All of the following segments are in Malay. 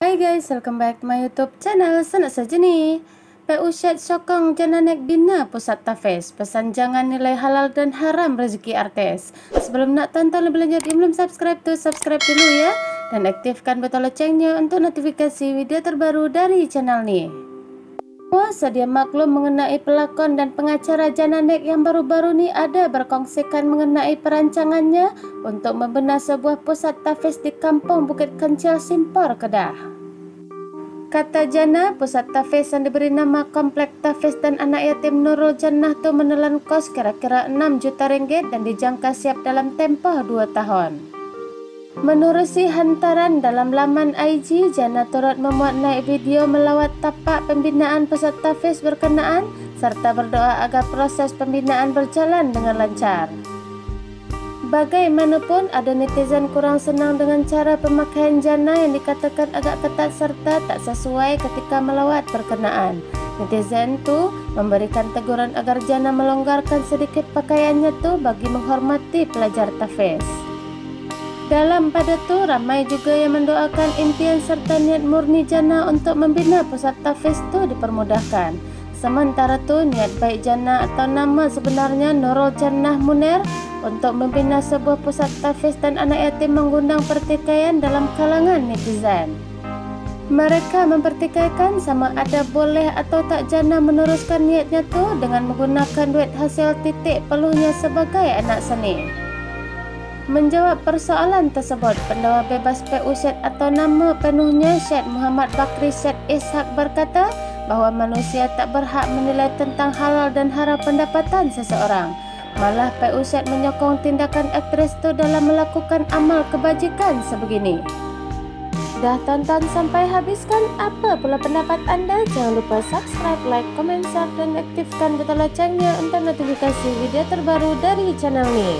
Hai guys, welcome back to my YouTube channel. Senang saja nih. PU Syed sokong jana naik bina pusat tafiz. Pesan jangan nilai halal dan haram rezeki artis. Sebelum nak tonton lebih lanjut, yang belum subscribe tuh subscribe dulu ya. Dan aktifkan button loncengnya untuk notifikasi video terbaru dari channel nih. Sedia maklum mengenai pelakon dan pengacara jana naik yang baru-baru ni ada berkongsikan mengenai perancangannya untuk membina sebuah pusat tafiz di kampung Bukit Kencil, Simpor, Kedah. Kata Jana, pusat tafiz yang diberi nama Komplek Tafiz dan Anak Yatim Nurul Jannah tu menelan kos kira-kira 6 juta ringgit dan dijangka siap dalam tempoh 2 tahun. Menerusi hantaran dalam laman IG, Jana turut memuat naik video melawat tapak pembinaan pusat tafiz berkenaan serta berdoa agar proses pembinaan berjalan dengan lancar. Bagaimanapun, ada netizen kurang senang dengan cara pemakaian Jana yang dikatakan agak ketat serta tak sesuai ketika melawat berkenaan. Netizen tu memberikan teguran agar Jana melonggarkan sedikit pakaiannya tu bagi menghormati pelajar tafiz. Dalam pada tu, ramai juga yang mendoakan impian serta niat murni Jana untuk membina pusat tafiz tu dipermudahkan. Sementara tu, niat baik Jana atau nama sebenarnya Nurul Jannah Munir untuk membina sebuah pusat tafiz dan anak yatim mengundang pertikaian dalam kalangan netizen. Mereka mempertikaikan sama ada boleh atau tak Jana meneruskan niatnya tu dengan menggunakan duit hasil titik peluhnya sebagai anak seni. Menjawab persoalan tersebut, pendakwa bebas PU Syed atau nama penuhnya Syed Muhammad Bakri Syed Ishak berkata bahawa manusia tak berhak menilai tentang halal dan haram pendapatan seseorang. Malah PU Syed menyokong tindakan aktris itu dalam melakukan amal kebajikan sebegini. Dah tonton sampai habis kan? Apa pula pendapat anda? Jangan lupa subscribe, like, komen, share dan aktifkan button loncengnya untuk notifikasi video terbaru dari channel ini.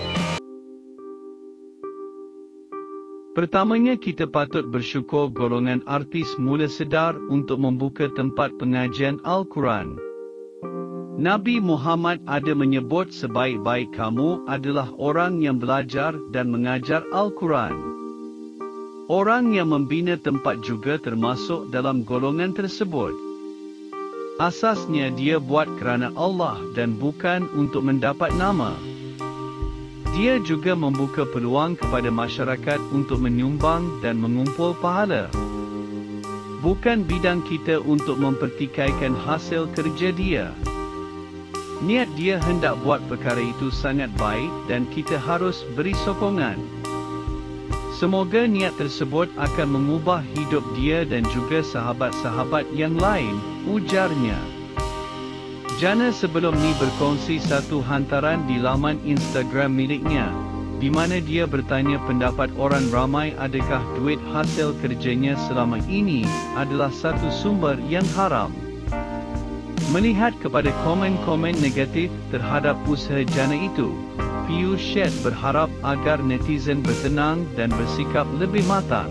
Pertamanya kita patut bersyukur golongan artis mula sedar untuk membuka tempat pengajian Al-Quran. Nabi Muhammad ada menyebut sebaik-baik kamu adalah orang yang belajar dan mengajar Al-Quran. Orang yang membina tempat juga termasuk dalam golongan tersebut. Asasnya dia buat kerana Allah dan bukan untuk mendapat nama. Dia juga membuka peluang kepada masyarakat untuk menyumbang dan mengumpul pahala. Bukan bidang kita untuk mempertikaikan hasil kerja dia. Niat dia hendak buat perkara itu sangat baik dan kita harus beri sokongan. Semoga niat tersebut akan mengubah hidup dia dan juga sahabat-sahabat yang lain, ujarnya. Jana sebelum ni berkongsi satu hantaran di laman Instagram miliknya, di mana dia bertanya pendapat orang ramai adakah duit hasil kerjanya selama ini adalah satu sumber yang haram. Melihat kepada komen-komen negatif terhadap usaha Jana itu, PU Syed berharap agar netizen bertenang dan bersikap lebih matang.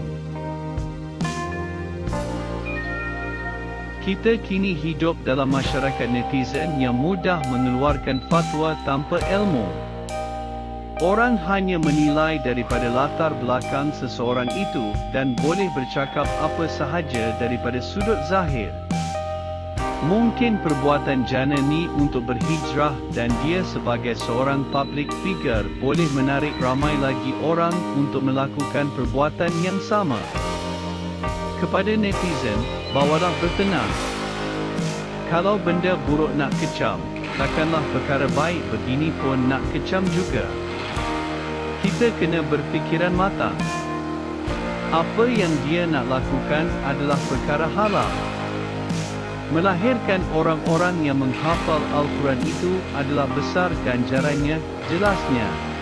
Kita kini hidup dalam masyarakat netizen yang mudah mengeluarkan fatwa tanpa ilmu. Orang hanya menilai daripada latar belakang seseorang itu dan boleh bercakap apa sahaja daripada sudut zahir. Mungkin perbuatan Jana ni untuk berhijrah dan dia sebagai seorang public figure boleh menarik ramai lagi orang untuk melakukan perbuatan yang sama. Kepada netizen, bawalah bertenang. Kalau benda buruk nak kecam, takkanlah perkara baik begini pun nak kecam juga. Kita kena berfikiran matang. Apa yang dia nak lakukan adalah perkara halal. Melahirkan orang-orang yang menghafal Al-Quran itu adalah besar ganjarannya, jelasnya.